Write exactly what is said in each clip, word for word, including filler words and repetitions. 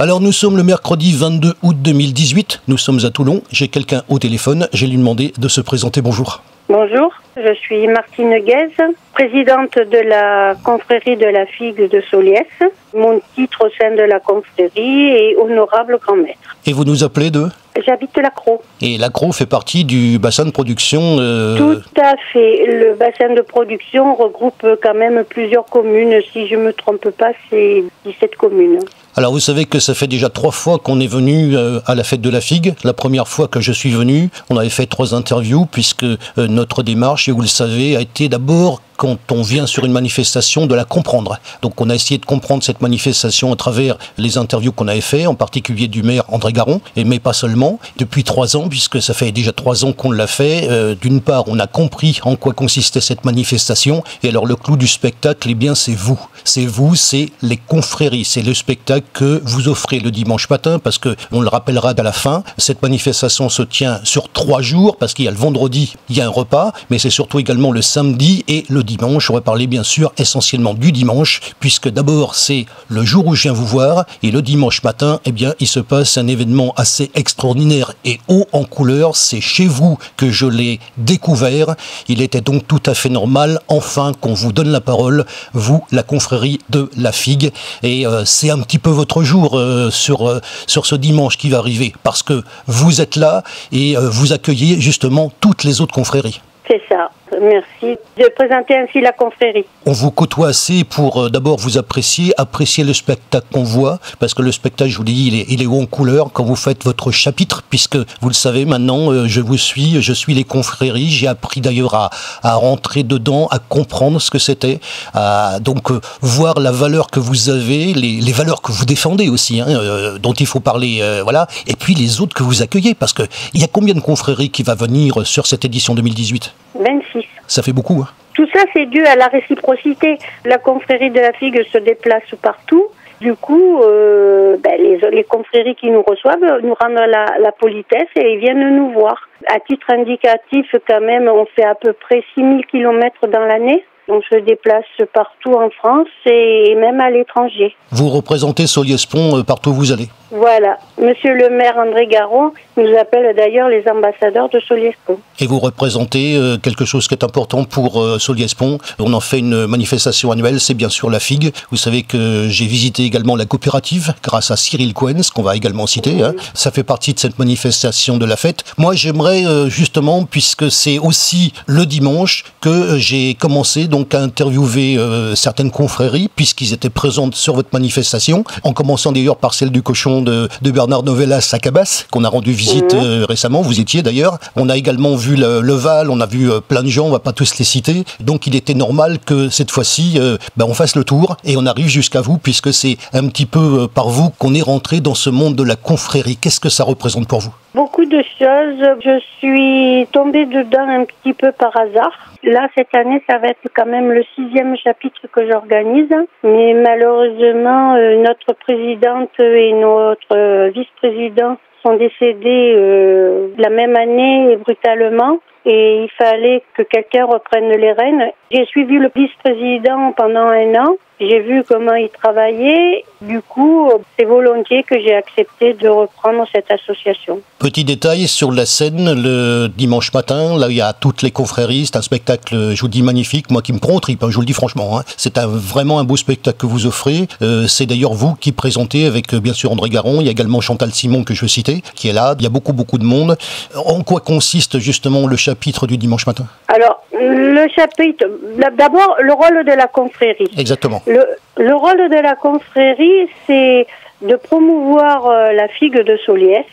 Alors nous sommes le mercredi vingt-deux août deux mille dix-huit, nous sommes à Toulon, j'ai quelqu'un au téléphone, j'ai lui demandé de se présenter. Bonjour. Bonjour, je suis Martine Guez, présidente de la confrérie de la figue de Soliès. Mon titre au sein de la confrérie est honorable grand maître. Et vous nous appelez de ? J'habite l'Accro. Et l'Accro fait partie du bassin de production euh... Tout à fait. Le bassin de production regroupe quand même plusieurs communes. Si je ne me trompe pas, c'est dix-sept communes. Alors vous savez que ça fait déjà trois fois qu'on est venu euh, à la fête de la figue. La première fois que je suis venu, on avait fait trois interviews puisque euh, notre démarche, et vous le savez, a été d'abord, quand on vient sur une manifestation, de la comprendre. Donc on a essayé de comprendre cette manifestation à travers les interviews qu'on avait fait, en particulier du maire André Garon, et mais pas seulement. Depuis trois ans, puisque ça fait déjà trois ans qu'on l'a fait, euh, d'une part on a compris en quoi consistait cette manifestation, et alors le clou du spectacle, eh bien c'est vous. C'est vous, c'est les confréries, c'est le spectacle que vous offrez le dimanche matin, parce que on le rappellera à la fin, cette manifestation se tient sur trois jours, parce qu'il y a le vendredi, il y a un repas, mais c'est surtout également le samedi et le dimanche. On va parler bien sûr essentiellement du dimanche, puisque d'abord c'est le jour où je viens vous voir, et le dimanche matin, eh bien il se passe un événement assez extraordinaire et haut en couleur. C'est chez vous que je l'ai découvert. Il était donc tout à fait normal, enfin, qu'on vous donne la parole, vous, la confrérie de la figue, et euh, c'est un petit peu votre jour euh, sur, euh, sur ce dimanche qui va arriver, parce que vous êtes là et euh, vous accueillez justement toutes les autres confréries. C'est ça. Merci de présenter ainsi la confrérie. On vous côtoie assez pour euh, d'abord vous apprécier, apprécier le spectacle qu'on voit, parce que le spectacle, je vous l'ai dit, il est, il est haut en couleur quand vous faites votre chapitre, puisque vous le savez maintenant, euh, je vous suis, je suis les confréries, j'ai appris d'ailleurs à, à rentrer dedans, à comprendre ce que c'était, à donc euh, voir la valeur que vous avez, les, les valeurs que vous défendez aussi, hein, euh, dont il faut parler, euh, voilà, et puis les autres que vous accueillez, parce que il y a combien de confréries qui va venir sur cette édition deux mille dix-huit ? vingt-six. Ça fait beaucoup, hein. Tout ça, c'est dû à la réciprocité. La confrérie de la figue se déplace partout. Du coup, euh, ben, les, les confréries qui nous reçoivent nous rendent la, la politesse et ils viennent nous voir. À titre indicatif, quand même, on fait à peu près six mille kilomètres dans l'année. On se déplace partout en France et même à l'étranger. Vous représentez Soliès-Pont partout où vous allez. Voilà. Monsieur le maire André Garon nous appelle d'ailleurs les ambassadeurs de Soliès-Pont. Et vous représentez euh, quelque chose qui est important pour euh, Soliès-Pont. On en fait une manifestation annuelle, c'est bien sûr la figue. Vous savez que j'ai visité également la coopérative grâce à Cyril Cohen, ce qu'on va également citer. Mmh. Hein. Ça fait partie de cette manifestation de la fête. Moi, j'aimerais euh, justement, puisque c'est aussi le dimanche, que euh, j'ai commencé donc à interviewer euh, certaines confréries, puisqu'ils étaient présents sur votre manifestation, en commençant d'ailleurs par celle du cochon de, de Bernard Novelas à Cabas, qu'on a rendu visite mmh. euh, récemment, vous étiez d'ailleurs. On a également vu le, le Val, on a vu euh, plein de gens, on va pas tous les citer, donc il était normal que cette fois-ci, euh, ben, on fasse le tour, et on arrive jusqu'à vous, puisque c'est un petit peu euh, par vous qu'on est rentré dans ce monde de la confrérie. Qu'est-ce que ça représente pour vous ? Beaucoup de choses. Je suis tombée dedans un petit peu par hasard. Là, cette année, ça va être quand même le sixième chapitre que j'organise. Mais malheureusement, euh, notre présidente et notre euh, vice-président sont décédés euh, la même année brutalement. Et il fallait que quelqu'un reprenne les rênes. J'ai suivi le vice-président pendant un an. J'ai vu comment il travaillait. Du coup, c'est volontiers que j'ai accepté de reprendre cette association. Petit détail sur la scène, le dimanche matin, là il y a toutes les confréries, c'est un spectacle, je vous dis, magnifique, moi qui me prend au trip, hein, je vous le dis franchement. Hein. C'est un, vraiment un beau spectacle que vous offrez. Euh, c'est d'ailleurs vous qui présentez avec, bien sûr, André Garon. Il y a également Chantal Simon que je veux citer, qui est là. Il y a beaucoup, beaucoup de monde. En quoi consiste justement le chapitre du dimanche matin ? Alors, le chapitre, d'abord, le rôle de la confrérie. Exactement. Le, le rôle de la confrérie, c'est de promouvoir euh, la figue de Soliès,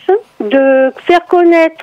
de faire connaître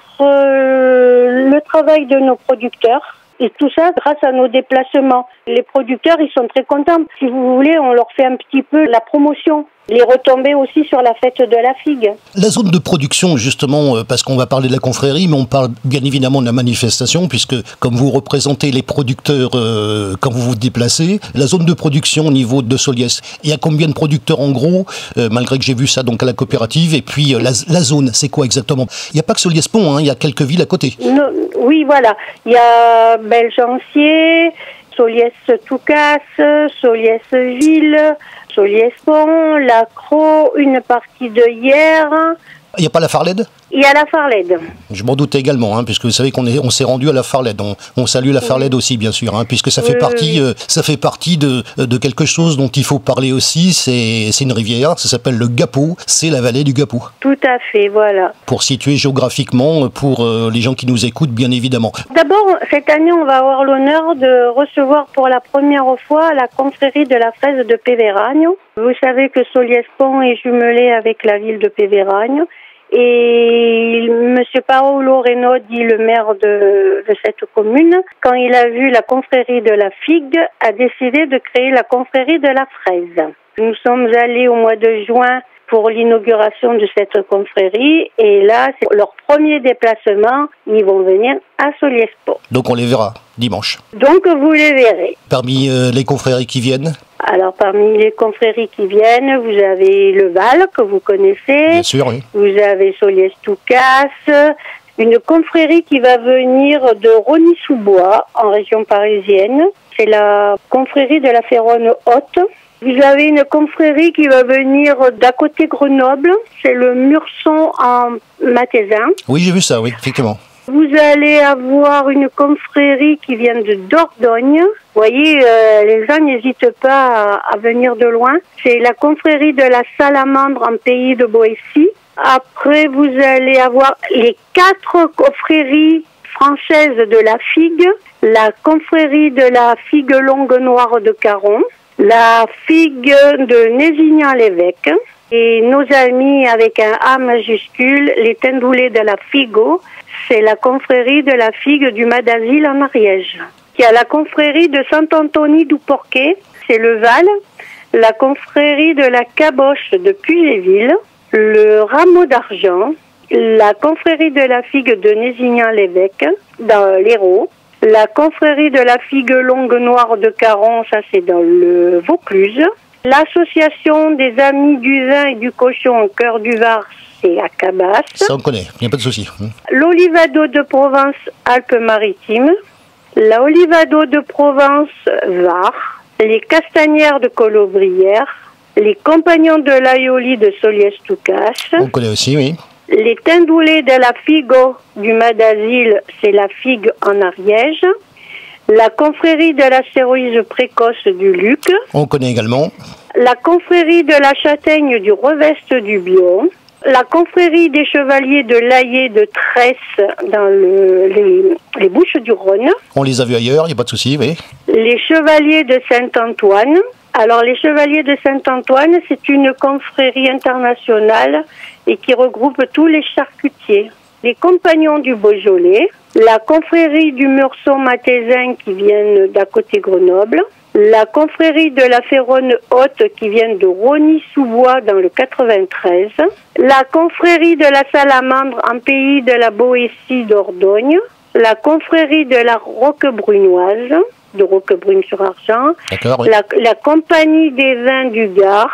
euh, le travail de nos producteurs, et tout ça grâce à nos déplacements. Les producteurs, ils sont très contents. Si vous voulez, on leur fait un petit peu la promotion. Les retombées aussi sur la fête de la figue. La zone de production, justement, parce qu'on va parler de la confrérie, mais on parle bien évidemment de la manifestation, puisque comme vous représentez les producteurs euh, quand vous vous déplacez, la zone de production au niveau de Soliès, il y a combien de producteurs en gros, euh, malgré que j'ai vu ça donc à la coopérative, et puis euh, la, la zone, c'est quoi exactement? Il n'y a pas que Soliès-Pont, hein, il y a quelques villes à côté. Non, oui, voilà. Il y a Belgeancier, Soliès-Toucasse, Soliès-Ville, Soliespont, l'Accro, une partie de Hyères. Il n'y a pas la Farlède? Il y a la Farlède. Je m'en doutais également, hein, puisque vous savez qu'on est, on s'est rendu à la Farlède. On, on salue la Farlède oui. aussi, bien sûr, hein, puisque ça fait oui, partie, oui. Euh, ça fait partie de, de quelque chose dont il faut parler aussi. C'est, c'est une rivière, ça s'appelle le Gapot. C'est la vallée du Gapot. Tout à fait, voilà. Pour situer géographiquement, pour euh, les gens qui nous écoutent, bien évidemment. D'abord, cette année, on va avoir l'honneur de recevoir pour la première fois la confrérie de la fraise de Péveragne. Vous savez que Soliespont est jumelé avec la ville de Péveragne. Et Monsieur Paolo Renaudi, le maire de, de cette commune, quand il a vu la confrérie de la figue, a décidé de créer la confrérie de la fraise. Nous sommes allés au mois de juin pour l'inauguration de cette confrérie et là, c'est leur premier déplacement. Ils vont venir à Soliespont. Donc on les verra dimanche. Donc vous les verrez. Parmi euh, les confréries qui viennent? Alors, parmi les confréries qui viennent, vous avez le Val, que vous connaissez. Bien sûr, oui. Vous avez Soliès-Toucasse, une confrérie qui va venir de Rosny-sous-Bois, en région parisienne. C'est la confrérie de la Féronne Haute. Vous avez une confrérie qui va venir d'à côté Grenoble. C'est le Murson en Mathézin. Oui, j'ai vu ça, oui, effectivement. Vous allez avoir une confrérie qui vient de Dordogne. Vous voyez, euh, les gens n'hésitent pas à, à venir de loin. C'est la confrérie de la Salamandre en pays de Boétie. Après, vous allez avoir les quatre confréries françaises de la figue. La confrérie de la figue longue noire de Caron. La figue de Nézignan-l'Évêque. Et nos amis avec un A majuscule, les Tindoulés de la Figo. C'est la confrérie de la figue du Madazil en Ariège. Il y a la confrérie de Saint-Anthony du Porquet, c'est le Val. La confrérie de la Caboche de Puy-les-Villes. Le Rameau d'Argent. La confrérie de la figue de Nézignan-l'Évêque, dans l'Hérault. La confrérie de la figue longue noire de Caron, ça c'est dans le Vaucluse. L'association des amis du vin et du cochon au cœur du Var, c'est à Cabas. Ça on connaît, il n'y a pas de souci. L'Olivado de Provence, Alpes-Maritimes. La Olivado de Provence, Var. Les Castanières de Colobrières. Les Compagnons de l'Aioli de Soliès-Toucasse. On connaît aussi, oui. Les Tindoulés de la Figo du Madazil, c'est la figue en Ariège. La confrérie de la céroïse précoce du Luc. On connaît également. La confrérie de la châtaigne du Reveste du Bion. La confrérie des chevaliers de l'Aillé de Tresse dans le, les, les Bouches du Rhône. On les a vus ailleurs, il n'y a pas de souci, oui. Les chevaliers de Saint-Antoine. Alors, les chevaliers de Saint-Antoine, c'est une confrérie internationale et qui regroupe tous les charcutiers. Les compagnons du Beaujolais, la confrérie du Murson Mathézin qui viennent d'à côté Grenoble, la confrérie de la Féronne Haute qui vient de Rosny-sous-Bois dans le quatre-vingt-treize, la confrérie de la Salamandre en pays de la Boétie d'Ordogne, la confrérie de la Roquebrunoise, de Roquebrune-sur-Argent, oui. la, la compagnie des vins du Gard,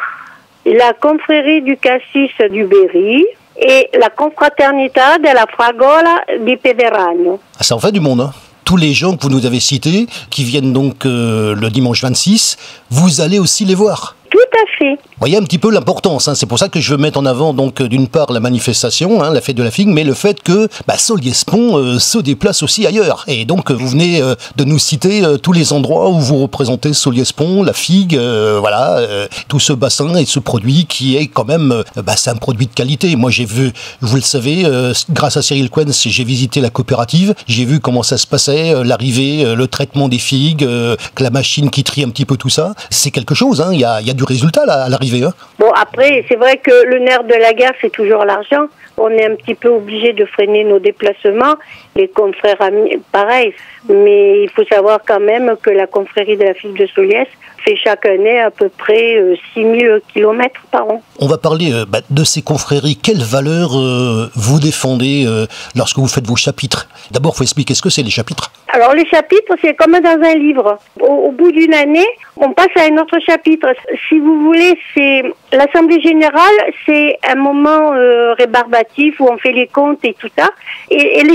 la confrérie du Cassis du Berry et la confraternita de la Fragola di Péveragne. Ah, ça en fait du monde, hein. Tous les gens que vous nous avez cités, qui viennent donc euh, le dimanche vingt-six, vous allez aussi les voir. Tout à fait. Vous voyez un petit peu l'importance, hein. C'est pour ça que je veux mettre en avant donc d'une part la manifestation, hein, la fête de la figue, mais le fait que bah, Soliespont euh, se déplace aussi ailleurs. Et donc vous venez euh, de nous citer euh, tous les endroits où vous représentez Soliespont, la figue, euh, voilà, euh, tout ce bassin et ce produit qui est quand même, euh, bah, c'est un produit de qualité. Moi j'ai vu, vous le savez, euh, grâce à Cyril Quens, j'ai visité la coopérative, j'ai vu comment ça se passait, euh, l'arrivée, euh, le traitement des figues, euh, la machine qui trie un petit peu tout ça. C'est quelque chose, hein. Il y a, il y a du résultat là, à l'arrivée. Hein. Bon, après, c'est vrai que le nerf de la guerre, c'est toujours l'argent. On est un petit peu obligé de freiner nos déplacements. Les confrères amis, pareil. Mais il faut savoir quand même que la confrérie de la figue de Soliès fait chaque année à peu près euh, six mille kilomètres par an. On va parler euh, bah, de ces confréries. Quelles valeurs euh, vous défendez euh, lorsque vous faites vos chapitres? D'abord, il faut expliquer ce que c'est les chapitres. Alors les chapitres, c'est comme dans un livre. Au, au bout d'une année, on passe à un autre chapitre. Si vous voulez, c'est l'Assemblée Générale, c'est un moment euh, rébarbatif où on fait les comptes et tout ça. Et, et les chapitres,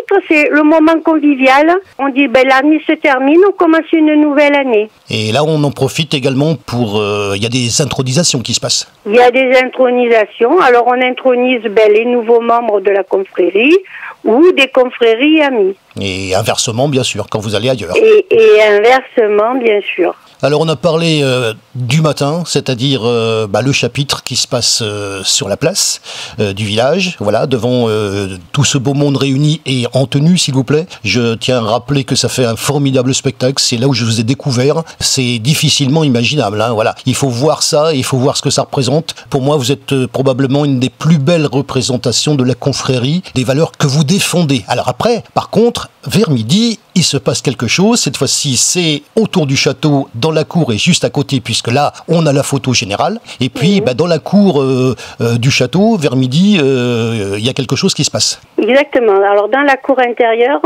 chapitre, c'est le moment convivial. On dit, ben, l'année se termine, on commence une nouvelle année. Et là, on en profite également pour... Il euh, y a des intronisations qui se passent. Il y a des intronisations. Alors, on intronise ben, les nouveaux membres de la confrérie ou des confréries amies. Et inversement, bien sûr, quand vous allez ailleurs. Et, et inversement, bien sûr. Alors on a parlé euh, du matin, c'est-à-dire euh, bah, le chapitre qui se passe euh, sur la place euh, du village, voilà, devant euh, tout ce beau monde réuni et en tenue, s'il vous plaît. Je tiens à rappeler que ça fait un formidable spectacle, c'est là où je vous ai découvert, c'est difficilement imaginable, hein, voilà. Il faut voir ça, il faut voir ce que ça représente. Pour moi, vous êtes euh, probablement une des plus belles représentations de la confrérie, des valeurs que vous défendez. Alors après, par contre, vers midi, il se passe quelque chose. Cette fois-ci, c'est autour du château, dans la cour et juste à côté, puisque là, on a la photo générale. Et puis, mmh. bah, dans la cour euh, euh, du château, vers midi, il euh, y a quelque chose qui se passe. Exactement. Alors, dans la cour intérieure,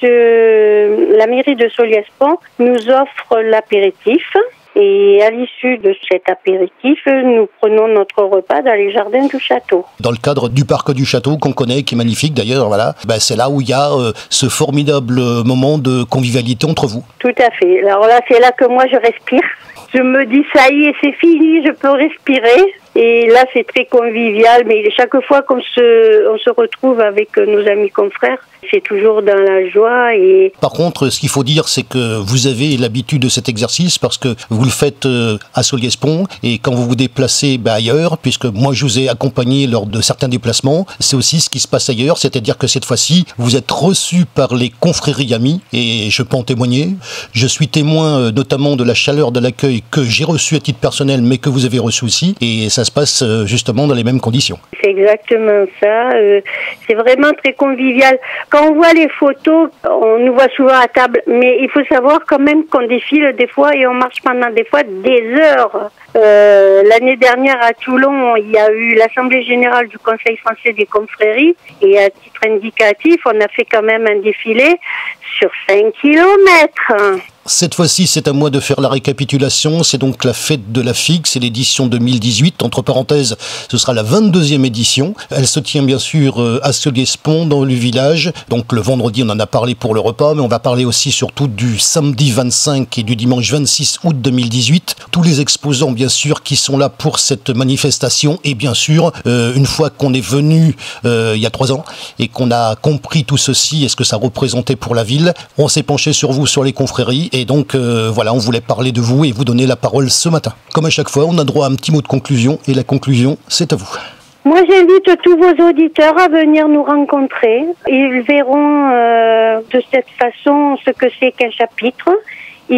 monsieur, la mairie de Solliès-Pont nous offre l'apéritif. Et à l'issue de cet apéritif, nous prenons notre repas dans les jardins du château. Dans le cadre du parc du château qu'on connaît, qui est magnifique d'ailleurs, voilà, ben c'est là où il y a euh, ce formidable moment de convivialité entre vous. Tout à fait. Alors là, c'est là que moi je respire. Je me dis ça y est, c'est fini, je peux respirer. Et là, c'est très convivial, mais chaque fois qu'on se, on se retrouve avec nos amis confrères, c'est toujours dans la joie. Et... Par contre, ce qu'il faut dire, c'est que vous avez l'habitude de cet exercice parce que vous le faites à Solliès-Pont et quand vous vous déplacez bah, ailleurs, puisque moi je vous ai accompagné lors de certains déplacements, c'est aussi ce qui se passe ailleurs, c'est-à-dire que cette fois-ci, vous êtes reçu par les confréries amies et je peux en témoigner. Je suis témoin notamment de la chaleur de l'accueil que j'ai reçu à titre personnel, mais que vous avez reçu aussi, et ça se passe justement dans les mêmes conditions. C'est exactement ça, euh, c'est vraiment très convivial. Quand on voit les photos, on nous voit souvent à table, mais il faut savoir quand même qu'on défile des fois et on marche pendant des fois des heures. Euh, l'année dernière à Toulon, il y a eu l'Assemblée Générale du Conseil Français des Confréries et à titre indicatif, on a fait quand même un défilé sur cinq kilomètres. Cette fois-ci, c'est à moi de faire la récapitulation. C'est donc la fête de la figue, c'est l'édition deux mille dix-huit. Entre parenthèses, ce sera la vingt-deuxième édition. Elle se tient bien sûr à Solliès-Pont, dans le village. Donc le vendredi, on en a parlé pour le repas, mais on va parler aussi surtout du samedi vingt-cinq et du dimanche vingt-six août deux mille dix-huit. Tous les exposants, bien sûr, qui sont là pour cette manifestation. Et bien sûr, euh, une fois qu'on est venu euh, il y a trois ans et qu'on a compris tout ceci et ce que ça représentait pour la ville, on s'est penché sur vous, sur les confréries. Et donc, euh, voilà, on voulait parler de vous et vous donner la parole ce matin. Comme à chaque fois, on a droit à un petit mot de conclusion. Et la conclusion, c'est à vous. Moi, j'invite tous vos auditeurs à venir nous rencontrer. Ils verront euh, de cette façon ce que c'est qu'un chapitre. Ils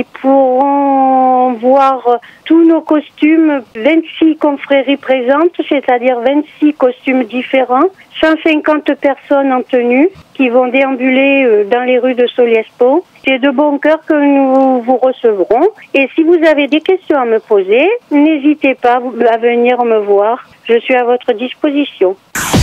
pourront voir tous nos costumes, vingt-six confréries présentes, c'est-à-dire vingt-six costumes différents, cent cinquante personnes en tenue qui vont déambuler dans les rues de Solliès-Pont. C'est de bon cœur que nous vous recevrons. Et si vous avez des questions à me poser, n'hésitez pas à venir me voir. Je suis à votre disposition.